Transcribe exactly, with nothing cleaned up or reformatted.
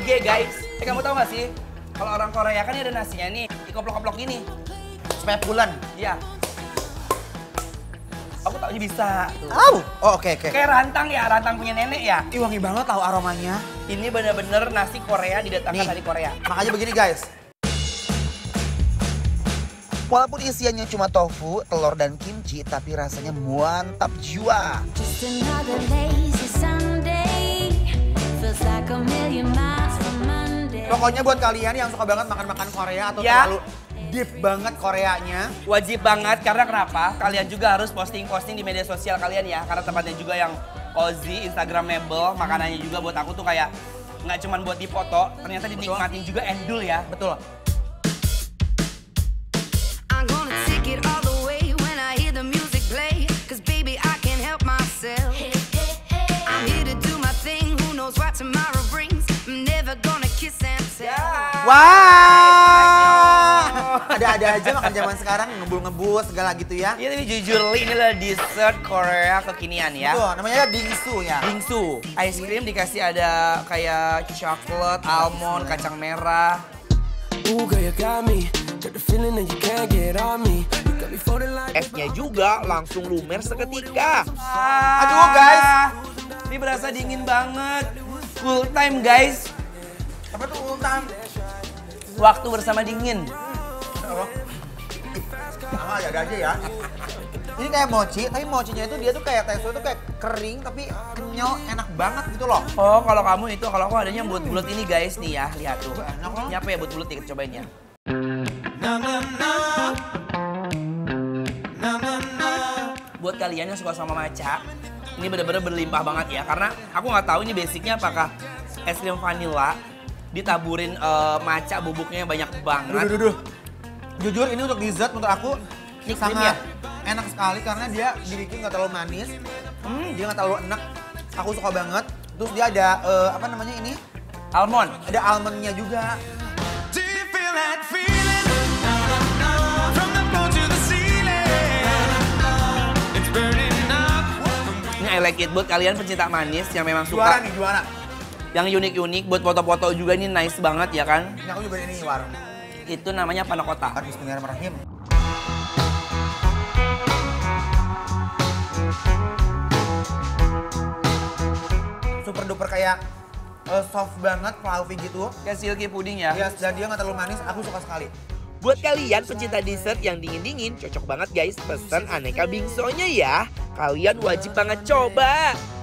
toge guys. Eh kamu tahu nggak sih? Kalau orang Korea kan ada nasinya nih, dikoplok-koplok gini. Supaya pulen. Iya. Aku taunya bisa. Tuh. Oh, oh oke okay, oke. Okay. Kayak rantang ya, rantang punya nenek ya. Ih wangi banget tahu aromanya. Ini bener-bener nasi Korea didatangkan Nih, dari Korea. Makanya begini guys. Walaupun isiannya cuma tofu, telur dan kimchi, tapi rasanya mantap jiwa. Pokoknya buat kalian yang suka banget makan-makan Korea atau ya. terlalu deep banget Koreanya. Wajib banget, karena kenapa? Kalian juga harus posting-posting di media sosial kalian ya. Karena tempatnya juga yang cozy, instagramable, makanannya juga buat aku tuh kayak nggak cuma buat dipoto, ternyata dinikmatin juga endul ya. Betul. Wah, ada-ada aja makan zaman sekarang ngebul-ngebul segala gitu ya. Iya tapi jujur Li, ini adalah dessert Korea kekinian ya. Betul, namanya bingsu ya. Bingsu, ice cream dikasih ada kayak coklat, almond, kacang merah. Esnya juga langsung lumer seketika. Ah, aduh guys, ini berasa dingin banget. Cool time guys. Apa tuh ultan? Waktu bersama dingin. Sama ada aja ya. Ini kayak mochi, tapi mochinya itu dia tuh kayak tekstur tuh kayak kering tapi kenyal, enak banget gitu loh. Oh, kalau kamu itu, kalau aku adanya bulat-bulat ini guys nih ya, lihat tuh. Enak loh. Ini apa ya bulat-bulat dikit cobain ya. Buat kalian yang suka sama matcha, ini bener-bener berlimpah banget ya. Karena aku nggak tahu ini basicnya apakah es krim vanilla ditaburin uh, matcha bubuknya banyak banget. Duh, duh, duh. Jujur ini untuk dessert untuk aku Ini sangat ya? enak sekali karena dia dibikin nggak terlalu manis, hmm, dia nggak terlalu enak. Aku suka banget. Terus dia ada uh, apa namanya ini? Almond. Ada almondnya juga. Ini I like it buat kalian pencinta manis yang memang suka. Juara nih, juara. Yang unik-unik buat foto-foto juga ini nice banget ya kan. Ini aku juga ini war. Itu namanya panna cotta. Bismillahirrahmanirrahim. Super duper kayak uh, soft banget, fluffy gitu. Kayak silky pudding ya. Yes, dan dia nggak terlalu manis, aku suka sekali. Buat kalian pencinta dessert yang dingin-dingin, cocok banget guys pesen aneka bingsonya ya. Kalian wajib banget coba.